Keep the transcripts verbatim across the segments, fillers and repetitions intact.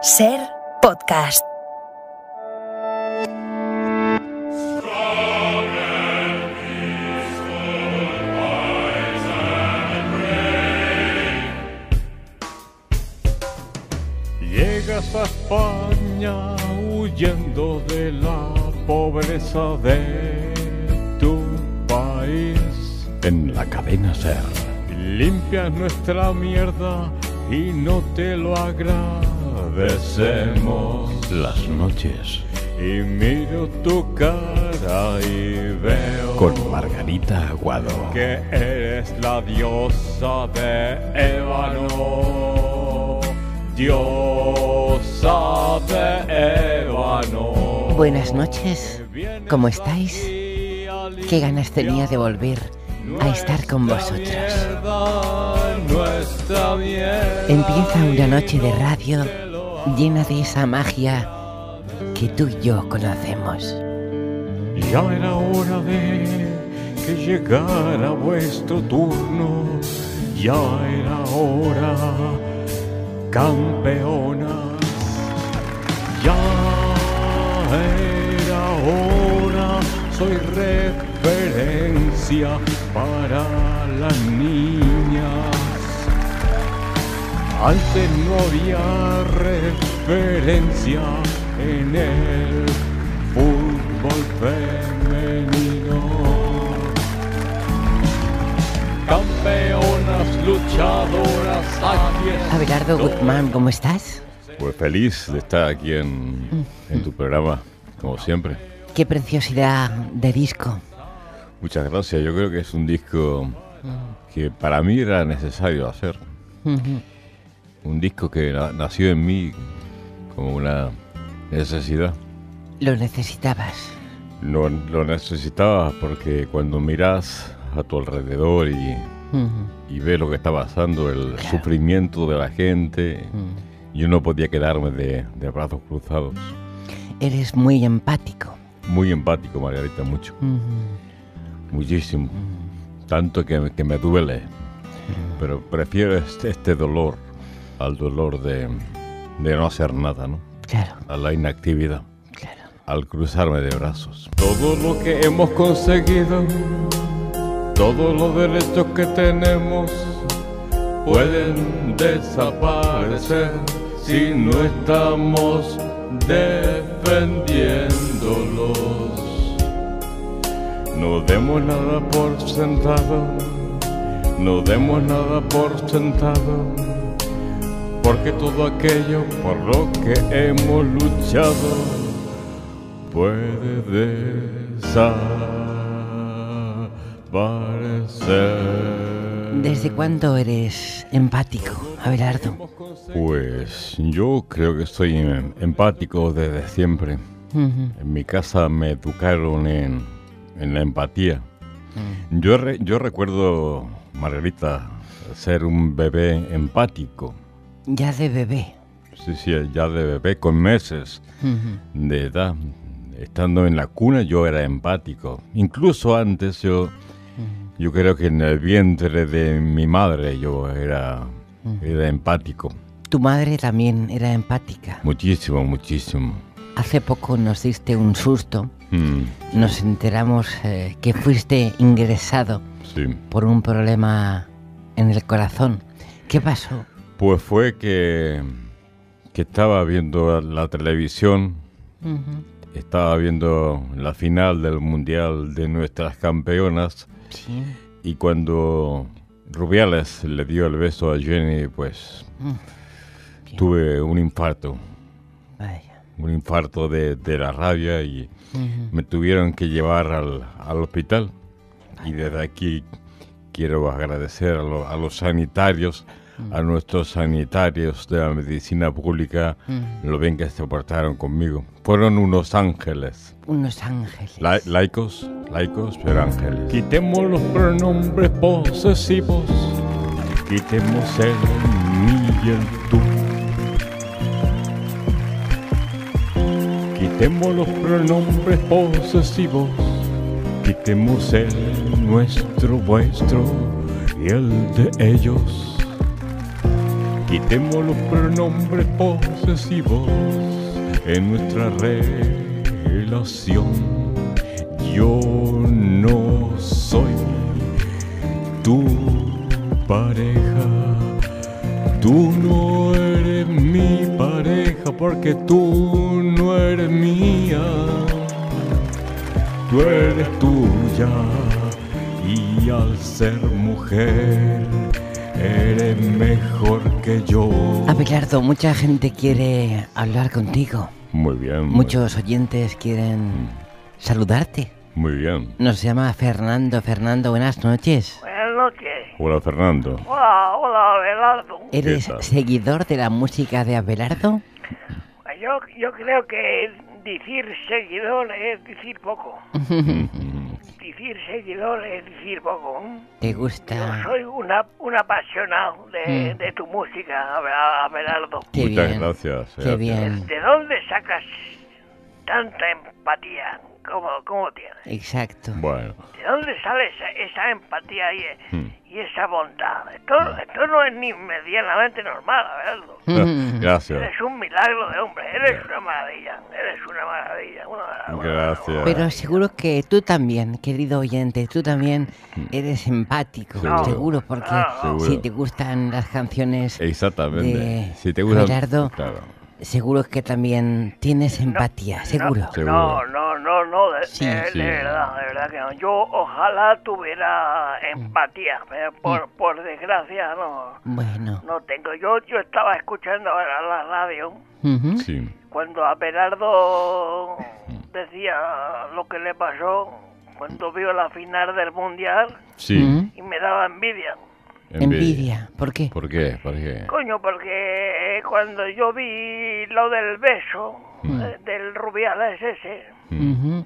Ser Podcast. Llegas a España huyendo de la pobreza de tu país. En la cadena Ser limpias nuestra mierda y no te lo agradecemos. Las noches y miro tu cara y veo con Margarita Aguado que eres la diosa de ébano. Diosa de ébano. Buenas noches, ¿cómo estáis? Qué ganas tenía de volver a estar con vosotros. Empieza una noche de radio llena de esa magia que tú y yo conocemos. Ya era hora de que llegara vuestro turno. Ya era hora, campeonas. Ya era hora, soy referencia para las niñas. Antes no había referencia en el fútbol femenino. Campeonas, luchadoras, aquí estoy. Abelardo Guzmán, ¿cómo estás? Pues feliz de estar aquí en, en tu programa, como siempre. Qué preciosidad de disco. Muchas gracias. Yo creo que es un disco que para mí era necesario hacer. Uh-huh. Un disco que na- nació en mí como una necesidad. Lo necesitabas. Lo, lo necesitaba porque cuando miras a tu alrededor y, Uh-huh. y ves lo que está pasando, el Claro. sufrimiento de la gente, Uh-huh. yo no podía quedarme de, de brazos cruzados. Eres muy empático. Muy empático, Margarita, mucho. Uh-huh. Muchísimo. Uh-huh. Tanto que, que me duele. Pero prefiero este, este dolor al dolor de, de no hacer nada, ¿no? Claro, A la inactividad, claro. al cruzarme de brazos. Todo lo que hemos conseguido, todos los derechos que tenemos, pueden desaparecer si no estamos defendiéndolos. No demos nada por sentado, no demos nada por sentado, porque todo aquello por lo que hemos luchado puede desaparecer. ¿Desde cuándo eres empático, Abelardo? Pues yo creo que soy em- empático desde siempre. Uh-huh. En mi casa me educaron en, en la empatía. Uh-huh. Yo, re- yo recuerdo, Margarita, ser un bebé empático. Ya de bebé. Sí, sí, ya de bebé, con meses Uh-huh. de edad. Estando en la cuna yo era empático. Incluso antes yo, yo creo que en el vientre de mi madre yo era, era empático. Tu madre también era empática. Muchísimo, muchísimo. Hace poco nos diste un susto. Mm, Nos enteramos eh, que fuiste ingresado sí. por un problema en el corazón. ¿Qué pasó? Pues fue que, que estaba viendo la televisión, Uh-huh. estaba viendo la final del Mundial de nuestras campeonas Sí. y cuando Rubiales le dio el beso a Jenny, pues Mm. Bien. tuve un infarto, Vaya. un infarto de, de la rabia y Uh-huh. me tuvieron que llevar al, al hospital. Y desde aquí quiero agradecer a, lo- a los sanitarios, a nuestros sanitarios de la medicina pública, Uh-huh. lo bien que se portaron conmigo. Fueron unos ángeles. Unos ángeles. La- laicos, laicos, pero ángeles. Quitemos los pronombres posesivos, quitemos el mí y el tú. Quitemos los pronombres posesivos, quitemos el nuestro, vuestro y el de ellos. Quitemos los pronombres posesivos en nuestra relación. Yo no soy tu pareja, tú no eres mi pareja porque tú no eres mía. Tú eres tuya y al ser mujer eres mejor que yo. Abelardo, mucha gente quiere hablar contigo. Muy bien. Muchos oyentes quieren saludarte. Muy bien. Nos llama Fernando. Fernando, buenas noches. Buenas noches. Hola, Fernando. Hola, hola, Abelardo. ¿Eres ¿Qué tal? seguidor de la música de Abelardo? Yo, yo creo que decir seguidor es decir poco. Decir seguidor es decir poco. ¿Te Yo gusta? soy una, un apasionado de, Mm. de tu música, Abe- Abelardo. Qué Muchas bien. gracias. Qué gracias. bien. ¿De dónde sacas tanta empatía? ¿Cómo, cómo tienes? Exacto. Bueno, ¿De dónde sale esa, esa empatía y, Hmm. y esa bondad? Esto, esto no es ni medianamente normal, Abelardo. Mm. gracias. Eres un milagro de hombre, eres una maravilla, eres una maravilla. Una, una- Gracias. Pero seguro que tú también, querido oyente, tú también eres empático, Seguro. seguro, porque No, si te gustan las canciones Exactamente. de Si te gusta. Abelardo, Claro. seguro que también tienes empatía, seguro. No, Seguro. no, no, no, no, de, Sí, de- sí. de verdad, de verdad que no. Yo ojalá tuviera empatía, pero por, por desgracia no, Bueno. no tengo. Yo, yo estaba escuchando ahora la radio Ujú. Sí. cuando Abelardo decía lo que le pasó cuando vio la final del Mundial Sí. Ujú. y me daba envidia. Envidia. ¿Por qué? ¿Por qué? ¿Por qué? Coño, porque cuando yo vi lo del beso Mm. eh, del Rubiales ese, Ujú.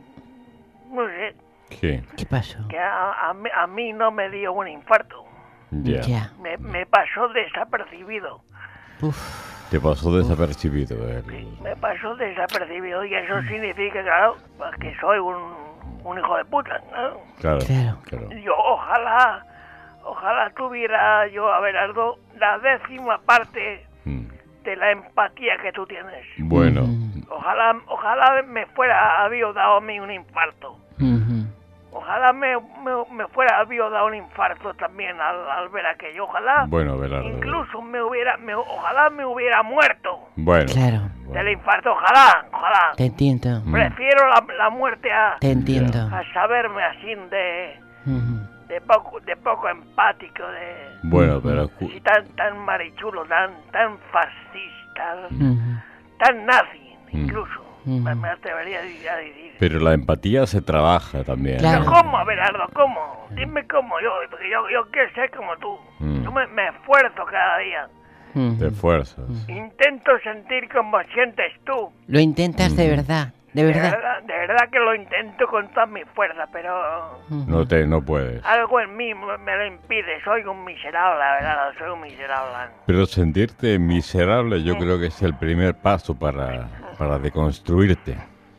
no sé, ¿Qué? ¿Qué pasó? que a, a mí, a mí no me dio un infarto, Ya. Ya. me, me pasó desapercibido, Uf. Te pasó desapercibido el... me pasó desapercibido y eso significa, claro, pues que soy un, un hijo de puta, ¿no? Claro. Claro. Claro. Yo ojalá, ojalá tuviera yo, Abelardo, la décima parte Mm. de la empatía que tú tienes. Bueno. Ujú. Ojalá, ojalá me fuera habido dado a mí un infarto. Ujú. Ojalá me, me, me fuera habido dado un infarto también al, al ver aquello. Ojalá, Bueno, Abelardo. incluso me hubiera, me, ojalá me hubiera muerto Bueno. Claro. del Bueno. infarto. Ojalá, ojalá. Te entiendo. Mm. Prefiero la, la muerte a, Te entiendo. a saberme así de, Ujú. de poco, de poco empático, de Bueno, pero... cu- así tan, tan marichulo, tan, tan fascista, Ujú. tan nazi, Mm. incluso. Mm. Me, me atrevería a decir. Pero la empatía se trabaja también. Claro. Pero ¿cómo, Abelardo? ¿Cómo? Dime cómo yo, porque yo, yo quiero ser como tú. Mm. Yo me, me esfuerzo cada día. Ujú. Te esfuerzas. Intento sentir como sientes tú. Lo intentas de verdad, de De verdad. verdad, de verdad que lo intento con todas mis fuerzas, pero No te, no puedes. algo en mí me me lo impide. Soy un miserable, Abelardo, soy un miserable. Pero sentirte miserable yo creo que es el primer paso para, para deconstruirte.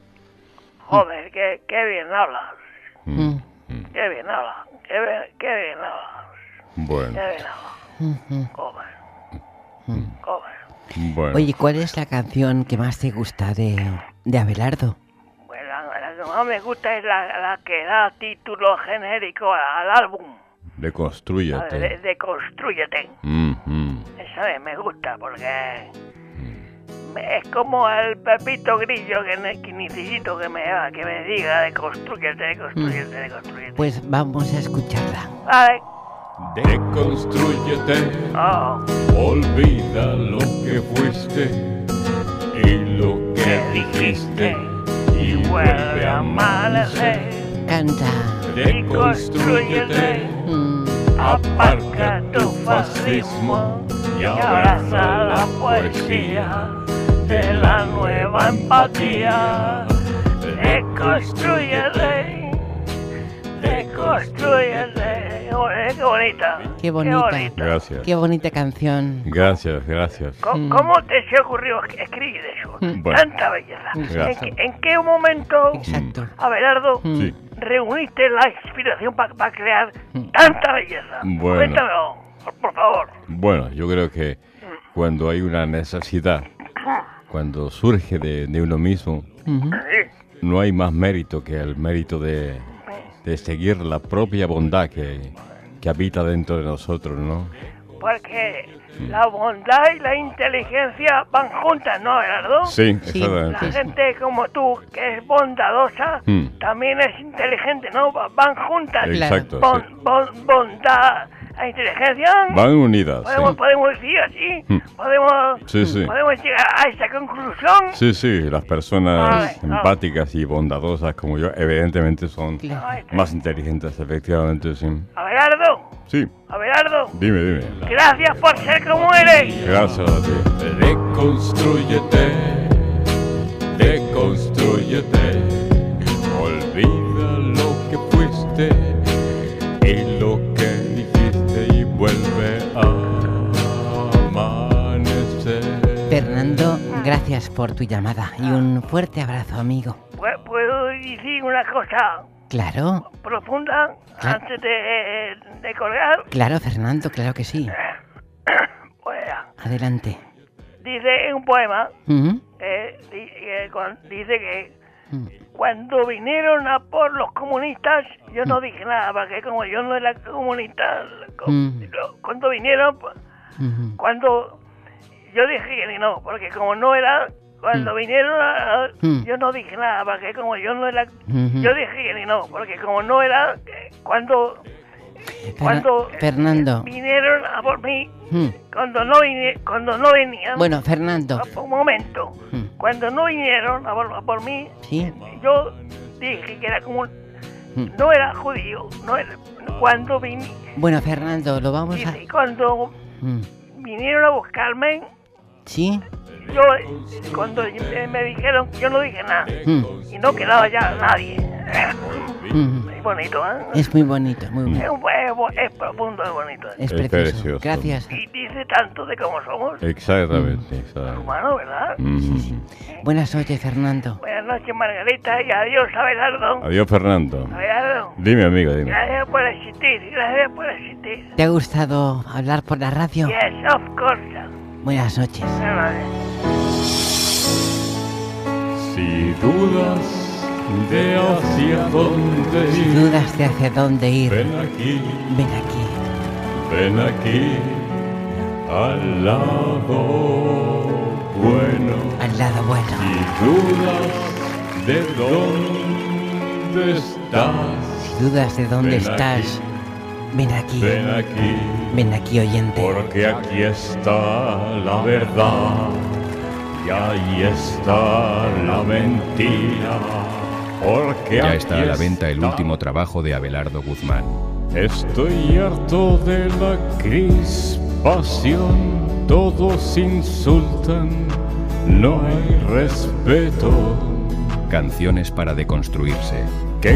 Joder, qué, qué bien hablas. Mm. Mm. Mm. Qué bien hablas. Qué bien, qué bien hablas. Bueno, Qué bien hablas. Ujú. Joder. Mm. Joder. bueno. Oye, ¿cuál es la canción que más te gusta de, de Abelardo? Bueno, la, la que más me gusta es la, la que da título genérico al álbum. ¿Sabes? Deconstrúyete. De, de Constrúyete. Mm, mm. Esa me, me gusta porque me- es como el Pepito Grillo que, ne- que necesito que me, que me diga de construyete, de construyete, de construyete. Pues vamos a escucharla. Vale. Deconstrúyete. Oh, Olvida lo que fuiste y lo que que dijiste dijiste y vuelve a amanecer. Canta. Deconstrúyete. Mm. Aparca tu fascismo y abraza la poesía de la nueva empatía. Deconstrúyete, deconstrúyete. Qué bonita. Qué bonita. Gracias. Qué bonita canción. Gracias, gracias. ¿Cómo, Mm. cómo te se ocurrió esc- escribir eso? Bueno. Tanta belleza. Gracias. ¿En, qué- en qué momento, Exacto. Abelardo, Mm. Sí. reuniste la inspiración para crear tanta belleza? Bueno. Cuéntamelo, por, por favor. Bueno, yo creo que cuando hay una necesidad, cuando surge de, de uno mismo, Ujú. no hay más mérito que el mérito de, de seguir la propia bondad que, que habita dentro de nosotros, ¿no? Porque la bondad y la inteligencia van juntas, ¿no, Gerardo? Sí, Sí. La exactamente. gente como tú, que es bondadosa, Mm. también es inteligente, ¿no? Va- Van juntas. Claro. Exacto, Bon- sí. bon- bondad e inteligencia. Van unidas, Podemos, sí. podemos decir así. Mm. Podemos, Sí, sí. podemos llegar a esa conclusión. Sí, sí, las personas Ay, no. empáticas y bondadosas como yo, evidentemente son Claro. Ay, más inteligentes, efectivamente, sí. Abelardo, Sí, Abelardo, dime, dime. gracias por ser como eres. Gracias a ti. Reconstrúyete, reconstrúyete, olvida lo que fuiste y lo que dijiste y vuelve a amanecer. Fernando, gracias por tu llamada y un fuerte abrazo, amigo. Pu- ¿Puedo decir una cosa Claro, profunda Claro. antes de, de colgar? claro, Fernando, claro que sí. Bueno, Adelante. dice en un poema, Ujú. eh, di- eh, con- dice que Mm. cuando vinieron a por los comunistas, yo no dije nada, porque como yo no era comunista, co- Mm. lo- cuando vinieron, pues, Ujú. cuando yo dije que no, porque como no era, cuando Mm. vinieron, a- a- Mm. yo no dije nada, porque como yo no era, Ujú. yo dije que no, porque como no era, eh, cuando, Fer- cuando Fernando. vinieron a por mí, Mm. cuando no vine, cuando no venían, Bueno, Fernando. un momento, Mm. cuando no vinieron a por, a por mí, Sí. yo dije que era como, Mm. no era judío, no era, cuando vine, Bueno, Fernando, lo vamos a... dice, cuando Mm. vinieron a buscarme, ¿Sí? yo, cuando eh, me dijeron, yo no dije nada, Mm. y no quedaba ya nadie. Mm. Es bonito, ¿eh? Es muy bonito, muy Es, bonito. un- es bo- es profundo, es bonito. Es Es precioso. precioso. Gracias. Y dice tanto de cómo somos Exactamente, exactamente. humanos, ¿verdad? Mm. Buenas noches, Fernando. Buenas noches, Margarita, y adiós, Abelardo. Adiós, Fernando. Abelardo, Dime, amigo, dime. gracias por existir, gracias por existir. ¿Te ha gustado hablar por la radio? Yes, of course. Buenas noches. Buenas noches. Si dudas de hacia dónde Si ir, dudas de hacia dónde ir, ven aquí, ven aquí. ven aquí, al lado bueno. Al lado bueno. Si dudas de dónde estás, Si dudas de dónde ven estás, ven aquí. ven aquí, Ven aquí, oyente. porque aquí está la verdad y ahí está la mentira. Porque Ya aquí está a la venta el está. último trabajo de Abelardo Guzmán. Estoy harto de la crispación, todos insultan, no hay respeto. Canciones para deconstruirse. ¿Qué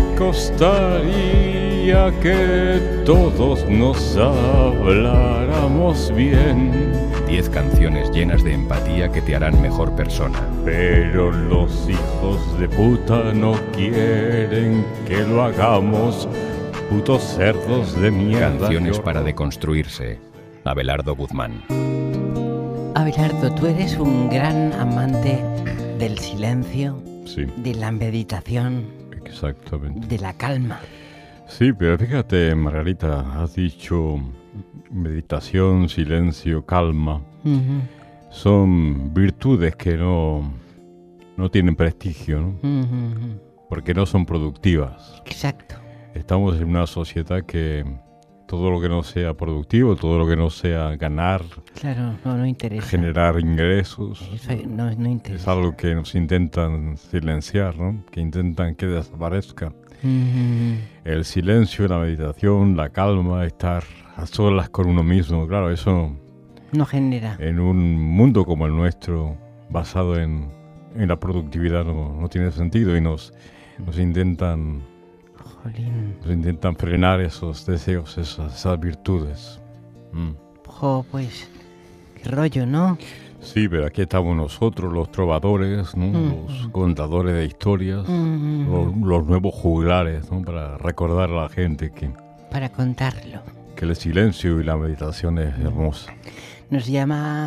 costaría que todos nos habláramos bien? Diez canciones llenas de empatía que te harán mejor persona. Pero los hijos de puta no quieren que lo hagamos, putos cerdos de mierda. Canciones Yo- para deconstruirse. Abelardo Guzmán. Abelardo, tú eres un gran amante del silencio, Sí, de la meditación, exactamente. de la calma. Sí, pero fíjate, Margarita, has dicho meditación, silencio, calma. Ujú, Son virtudes que no, no tienen prestigio, ¿no? ujú, ujú. Porque no son productivas. Exacto. Estamos en una sociedad que todo lo que no sea productivo, todo lo que no sea ganar, Claro, no, no interesa. generar ingresos, Eso no, no es interesa. algo que nos intentan silenciar, ¿no? Que intentan que desaparezca. Ujú. El silencio, la meditación, la calma, estar a solas con uno mismo, claro, eso No genera. en un mundo como el nuestro, basado en, en la productividad, no, no tiene sentido y nos, nos intentan Jolín. nos intentan frenar esos deseos, esas, esas virtudes. Mm. Jo, pues, qué rollo, ¿no? Sí, pero aquí estamos nosotros, los trovadores, ¿no? Mm. Los contadores de historias, Mm, los, los nuevos juglares, ¿no? Para recordar a la gente que, Para contarlo. que el silencio y la meditación es hermosa. Nos llama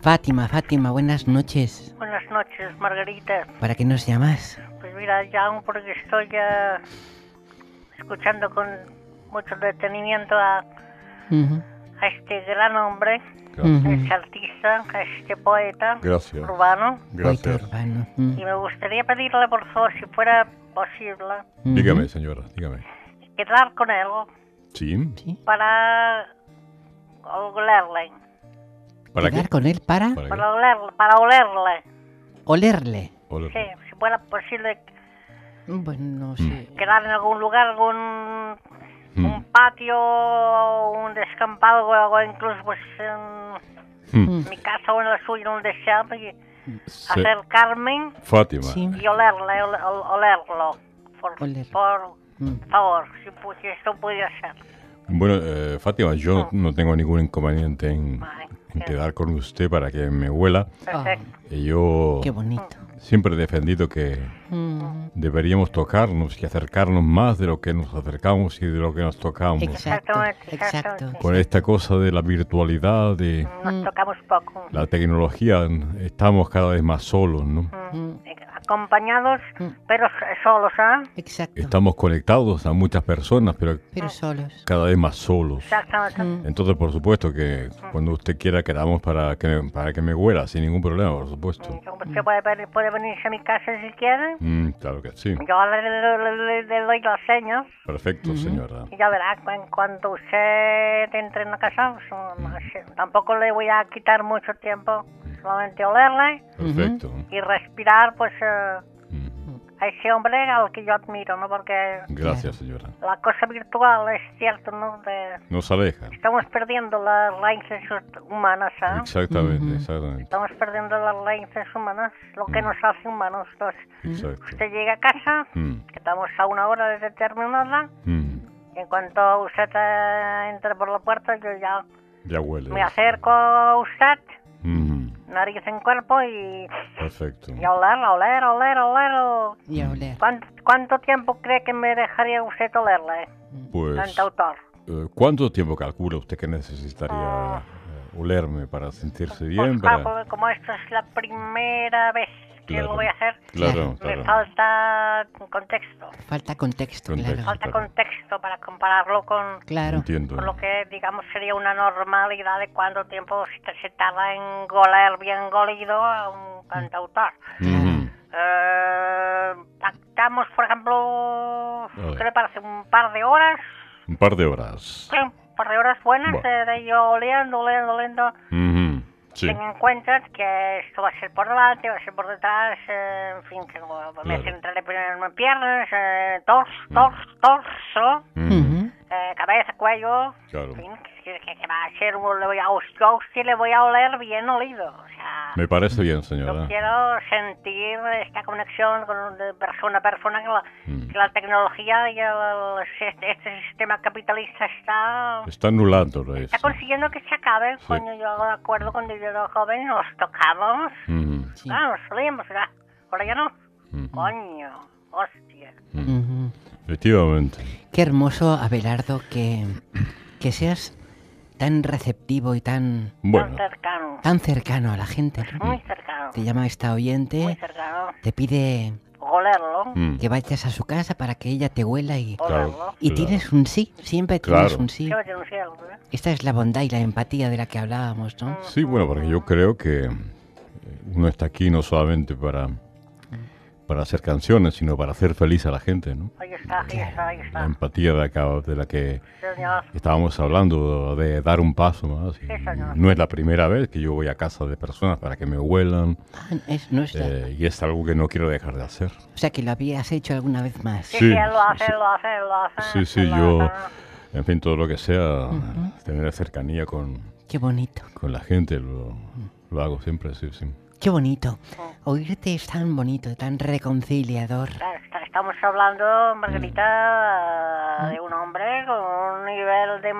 Fátima, Fátima, buenas noches. Buenas noches, Margarita. ¿Para qué nos llamas? Pues mira, ya aún porque estoy ya escuchando con mucho detenimiento a, Ujú. a este gran hombre, Gracias. a este artista, a este poeta Gracias. urbano. Gracias. Poeta urbano. Mm. Y me gustaría pedirle, por favor, si fuera posible, Ujú. Dígame, señora, dígame. quedar con él Sí. Sí. para olerle. ¿Para Quedar qué? con él para ¿Para qué? Para olerle, para olerle. olerle. Hola. Sí, si fuera posible Bueno, no sé. quedar en algún lugar, algún Mm. un patio, un descampado o incluso pues en Mm. mi casa o en la suya, donde sea, y Se- acercarme Fátima. Sí. y olerle, ole- ol- olerlo, por, Oler. por Mm. favor, si, pu- si esto pudiera ser. Bueno, eh, Fátima, yo no tengo ningún inconveniente en, Ay, en qué quedar con usted para que me huela. perfecto. Y yo Qué bonito. siempre he defendido que Mm. deberíamos tocarnos y acercarnos más de lo que nos acercamos y de lo que nos tocamos. Exacto, Exactamente, exacto. exactamente. Con esta cosa de la virtualidad, de Nos Mm. tocamos poco. la tecnología, estamos cada vez más solos, ¿no? Mm. Acompañados, Mm. pero s- solos, ¿ah? Exacto. Estamos conectados a muchas personas, pero Pero solos. cada vez más solos. Exactamente. Mm. Entonces, por supuesto que cuando usted quiera quedamos para que, para que me huela, sin ningún problema, por supuesto. Usted puede, venir- puede venirse a mi casa si quiere. Mm, claro que sí. Yo le, le- le- le- le doy las señas Perfecto, señora. y ya verá, cu- en cuanto usted entre en la casa, pues, no sé, tampoco le voy a quitar mucho tiempo, solamente olerle Perfecto. y respirar, pues, eh, Mm, a ese hombre al que yo admiro, ¿no? Porque Gracias, señora. la cosa virtual es cierto, ¿no? De, Nos aleja. estamos perdiendo las raíces humanas, ¿ah? Exactamente, Ujú. exactamente. Estamos perdiendo las raíces humanas, lo que nos hace humanos. Entonces, Exacto. usted llega a casa, Mm, que estamos a una hora de determinada, mm, y en cuanto usted eh, entre por la puerta, yo ya Ya huele. me acerco a usted, Mm, nariz en cuerpo, y, Perfecto. y a oler, a oler, a oler, a oler. Y a oler. ¿Cuánto, cuánto tiempo cree que me dejaría usted olerle, Pues, cantautor? eh, ¿cuánto tiempo calcula usted que necesitaría eh, olerme para sentirse bien? Pues claro, Para... porque como esta es la primera vez que Claro. lo voy a hacer, Claro, me claro. falta contexto. Falta contexto, Contexto. claro. Falta Claro. contexto para compararlo con, Claro. Entiendo. con lo que, digamos, sería una normalidad de cuánto tiempo se, se tarda en goler bien golido a un cantautor. Ujú. Eh, Estamos, por ejemplo, ver. ¿qué le parece? ¿Un par de horas? Un par de horas. Sí, un par de horas buenas Bueno. de, de yo oliendo, oliendo, oliendo. Ujú, Sí. Ten en cuenta que esto va a ser por delante, va a ser por detrás, eh, en fin, que como me Claro. centraré primero en piernas, eh, torso, torso, torso, Ujú, Ujú. eh, cabeza, cuello, Claro. en fin, que, que- que va a ser, un- le voy a, yo a usted le voy a oler bien olido, o sea, Me parece bien, yo señora. quiero sentir esta conexión con, de persona a persona, que la, Mm. que la tecnología y el, este, este sistema capitalista está... Está anulándolo Está eso. consiguiendo que se acabe, Sí. coño, yo de acuerdo cuando yo era joven nos tocábamos, Ujú, Sí. ah, nos solíamos, ¿verdad? Ahora ya no, ujú, coño, hostia. ujú. Ujú. Efectivamente. Qué hermoso, Abelardo, que, que seas tan receptivo y tan, Bueno, Tan cercano, tan cercano a la gente, ¿no? muy cercano, Te llama esta muy oyente, cercano. te pide Olerlo, mm, que vayas a su casa para que ella te huela y, claro. olerlo. y claro. tienes un sí, siempre tienes Claro. un sí. Yo tengo un cielo, ¿eh? Esta es la bondad y la empatía de la que hablábamos, ¿no? Sí, bueno, porque yo creo que eh, uno está aquí no solamente para, para hacer canciones, sino para hacer feliz a la gente, ¿no? Ahí está, ahí está, ahí La está. empatía de, acá, de la que Señor, estábamos hablando, de dar un paso más. y Sí, señor. no es la primera vez que yo voy a casa de personas para que me huelan, Ah, es nuestra. eh, y es algo que no quiero dejar de hacer. O sea, que lo habías hecho alguna vez más. sí, Sí, sí, él lo hace, sí. él lo hace, él lo hace. Sí, sí, él lo yo, hace. en fin, todo lo que sea, tener cercanía con, Qué bonito, con la gente, lo, lo hago siempre, sí, sí. qué bonito. Oírte es tan bonito, tan reconciliador. Claro, está- estamos hablando, Margarita, de un hombre con un nivel de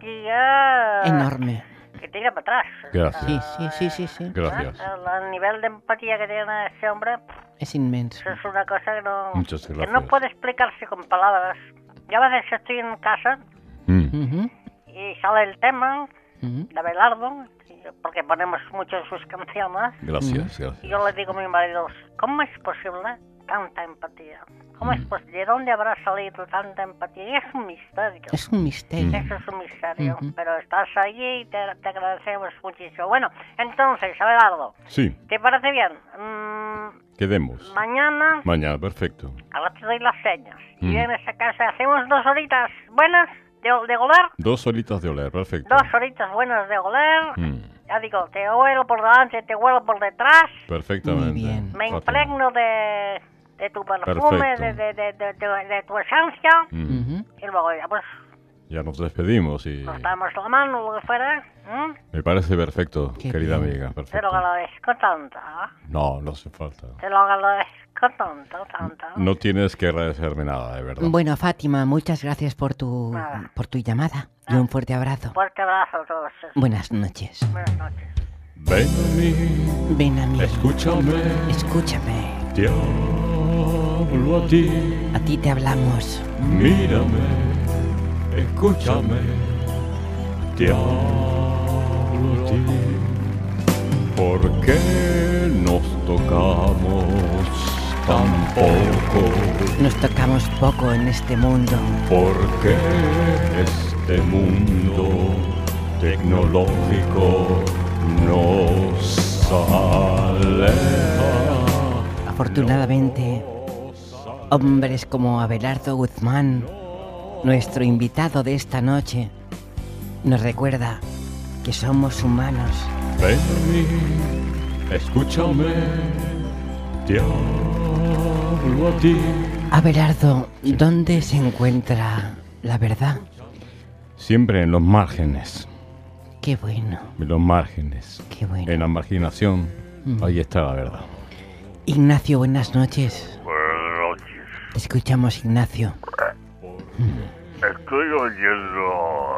empatía Enorme. que tira para atrás. Gracias. Sí, sí, sí, sí, sí. Gracias. El, el nivel de empatía que tiene ese hombre Es inmenso. eso es una cosa que no, Muchas que gracias. no puede explicarse con palabras. Yo a veces estoy en casa Mm, Ujú, y sale el tema ujú. de Abelardo y porque ponemos mucho sus canciones. Gracias, Y gracias. yo le digo a mi marido, ¿cómo es posible tanta empatía? ¿Cómo es posible? ¿De dónde habrá salido tanta empatía? Y es un misterio. Es un misterio. Eso es un misterio, Ujú. pero estás allí y te, te agradecemos muchísimo. Bueno, entonces, Abelardo, Sí, ¿te parece bien? Mm, quedemos. mañana, Mañana, perfecto. ahora te doy las señas. Y Mm. vienes a casa, hacemos dos horitas buenas de, de goler, Dos horitas de oler, perfecto. dos horitas buenas de goler. Mm, Ya digo, te huelo por delante, te huelo por detrás. perfectamente. Muy bien. Me Fátima. impregno de, de tu perfume, Perfecto. de, de, de, de, de- de tu esencia. Mm, Ujú. Y luego ya pues Ya nos despedimos y nos damos la mano, lo que fuera. ¿Mm? me parece perfecto, Qué querida bien. amiga, Te lo perfecto. agradezco tanto. ¿eh? No, no hace falta. Te lo agradezco tanto, tanto. No tienes que agradecerme nada, de verdad. Bueno, Fátima, muchas gracias por tu, Nada. por tu llamada y un fuerte abrazo. Fuerte abrazo a todos. Buenas noches. Buenas noches. Ven a mí, Ven a mí, escúchame, escúchame. te hablo a ti. A ti te hablamos. Mírame, escúchame, te hablo a ti. ¿Por qué nos tocamos tan poco? Nos tocamos poco en este mundo. ¿Por qué este mundo tecnológico nos aleja? Afortunadamente, hombres como Abelardo Guzmán, nuestro invitado de esta noche, nos recuerda que somos humanos. Ven a mí, escúchame, te hablo a ti. Abelardo, ¿dónde se encuentra la verdad? Siempre en los márgenes, Qué bueno, en los márgenes, qué bueno. en la marginación, ahí está la verdad. Ignacio, buenas noches. Buenas noches. Te escuchamos, Ignacio. Estoy oyendo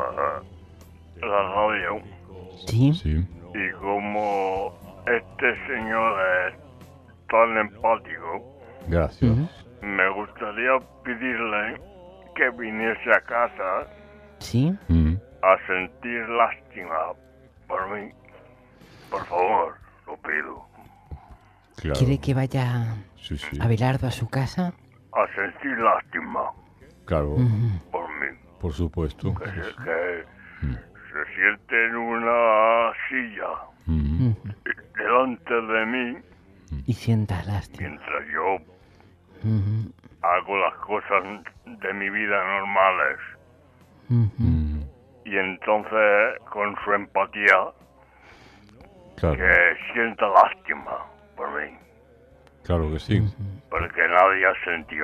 eh, la radio ¿Sí? Sí, y como este señor es tan empático, gracias. Ujú. me gustaría pedirle que viniese a casa ¿Sí? Mm, a sentir lástima por mí. Por favor, lo pido. claro. ¿Quiere que vaya Sí, sí, Abelardo a su casa? A sentir lástima claro, Ujú. por mí. por supuesto. Que, se- que se siente en una silla Mm, Ujú. delante de mí Y sienta lástima. mientras yo Ujú. hago las cosas de mi vida normales. Ujú. mm, Y entonces, con su empatía, claro, que sienta lástima por mí. claro que sí. Porque nadie ha sentido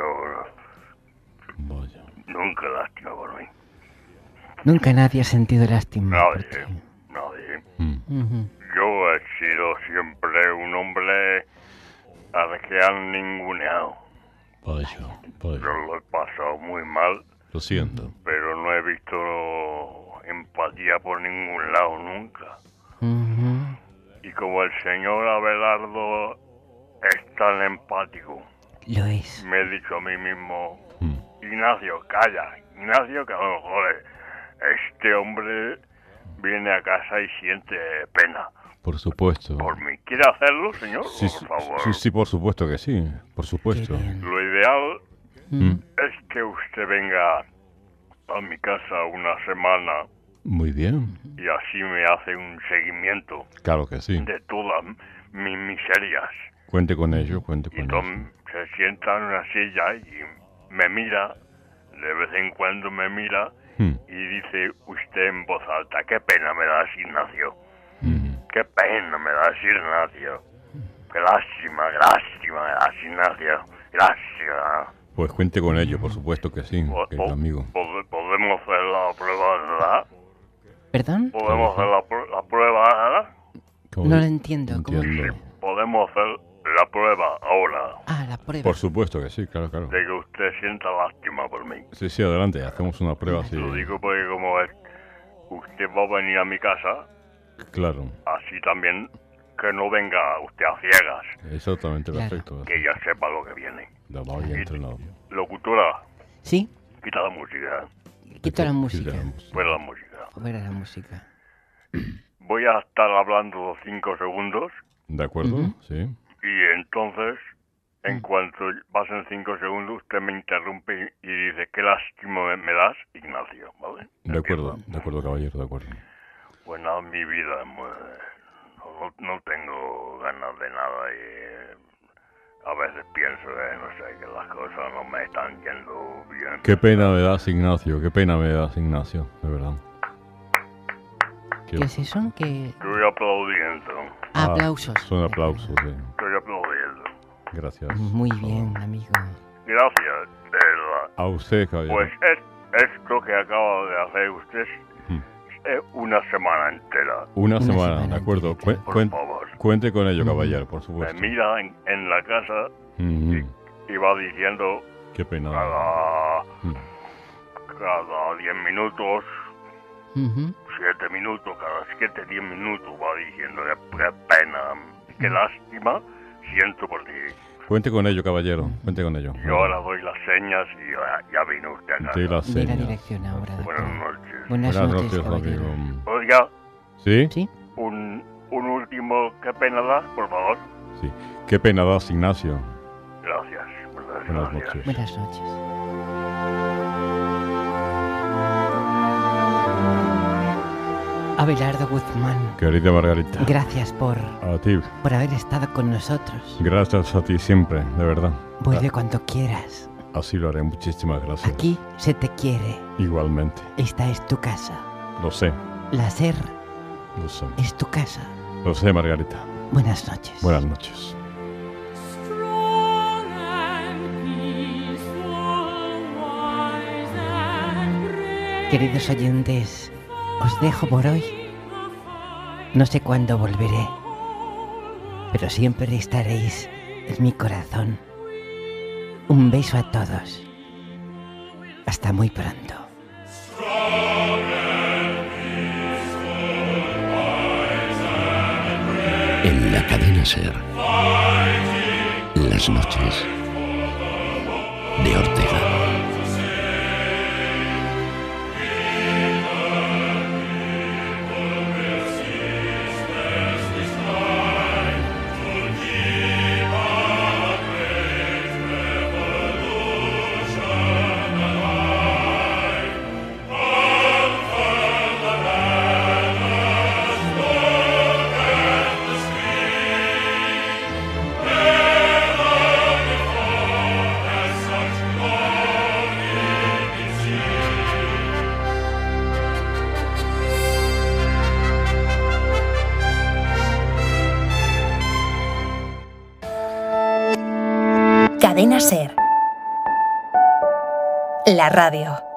Vaya. nunca lástima por mí. Nunca nadie ha sentido lástima. por Nadie, ti. nadie. Mm, Ujú. Yo he sido siempre un hombre al que han ninguneado. Vaya, vaya. Yo lo he pasado muy mal, Lo siento. pero no he visto empatía por ningún lado nunca. Ujú. Y como el señor Abelardo es tan empático, Lo es. me he dicho a mí mismo, Mm, Ignacio, calla, Ignacio, que a lo mejor este hombre viene a casa y siente pena por supuesto. por mí. ¿Quiere hacerlo, señor? Sí, sí, Por favor. sí, sí, por supuesto que sí. Por Qué supuesto. bien. Lo ideal Mm, es que usted venga a mi casa una semana muy bien. y así me hace un seguimiento Claro que sí. de todas mis miserias. Cuente con ello, cuente Y con Tom ello. se sienta en una silla y me mira, de vez en cuando me mira Mm, y dice usted en voz alta, qué pena me das, Ignacio, mm, qué pena me das, Ignacio, qué lástima, qué lástima me das, Ignacio, gracias. Pues cuente con ello, por supuesto que sí, Po- querido po- amigo. pod- Podemos hacer la prueba, ¿verdad? ¿Perdón? Podemos hacer la, pr- la prueba, ¿verdad? ¿Cómo? No lo entiendo. ¿Cómo? Entiendo. Podemos hacer la prueba ahora Ah, la prueba. Por supuesto que sí, claro, claro. de que usted sienta lástima por mí. Sí, sí, adelante, hacemos una prueba así. Lo digo porque como es, usted va a venir a mi casa, Claro, así también que no venga usted a ciegas, exactamente, Claro. perfecto. que ya sepa lo que viene. La voy a entrenar. Locutora, ¿Sí? quita la música, Quito la música. Quitamos. fuera la música. Fuera la música. voy a estar hablando cinco segundos. ¿De acuerdo? Ujú. Sí. Y entonces, en cuanto pasen cinco segundos, usted me interrumpe y dice, qué lástima me, me das, Ignacio, ¿vale? De acuerdo, de acuerdo, caballero, de acuerdo. Pues nada, mi vida, no, no tengo ganas de nada y eh, a veces pienso, eh, no sé, que las cosas no me están yendo bien. Qué pena me das, Ignacio, qué pena me das, Ignacio, de verdad. Qué- ¿Qué es eso? ¿Qué... Estoy aplaudiendo, Ah, Aplausos. Son aplausos, sí. estoy aplaudiendo. Gracias. Muy bien, amigo. Gracias, de verdad. A usted, caballero. Pues es, esto que acaba de hacer usted Hmm. es una semana entera. Una, Una semana, semana de acuerdo. entera, Cuen- Por cuen- favor. cuente con ello, Ujú. caballero, por Me supuesto. mira en, en la casa Ujú. y va diciendo Qué pena. cada, Mm. cada diez minutos, Ujú. siete minutos, cada siete, diez minutos va diciendo qué, qué pena, qué lástima siento por ti. Cuente con ello, caballero. Cuente con ello. Yo ahora doy las señas y ya, ya vino usted acá. De la De la seña. dirección ahora. Buenas doctor. noches. Buenas, Buenas noches, noches, caballero. amigo. Oiga, ¿Sí? ¿Sí? un, un último, qué pena da, por favor. Sí. Qué pena das, Ignacio. Gracias. Buenas, Buenas gracias. noches. Buenas noches. Abelardo Guzmán, Querida Margarita. gracias por, A ti. por haber estado con nosotros. Gracias a ti siempre, de verdad. Vuelve cuando quieras. Así lo haré. Muchísimas gracias. Aquí se te quiere. Igualmente. Esta es tu casa. Lo sé. La SER Lo sé. es tu casa. Lo sé, Margarita. Buenas noches. Buenas noches. Strong and peaceful, wise and brave. Queridos oyentes, os dejo por hoy. No sé cuándo volveré, pero siempre estaréis en mi corazón. Un beso a todos. Hasta muy pronto. En la cadena SER, las noches de Ortega. Cadena SER. La radio.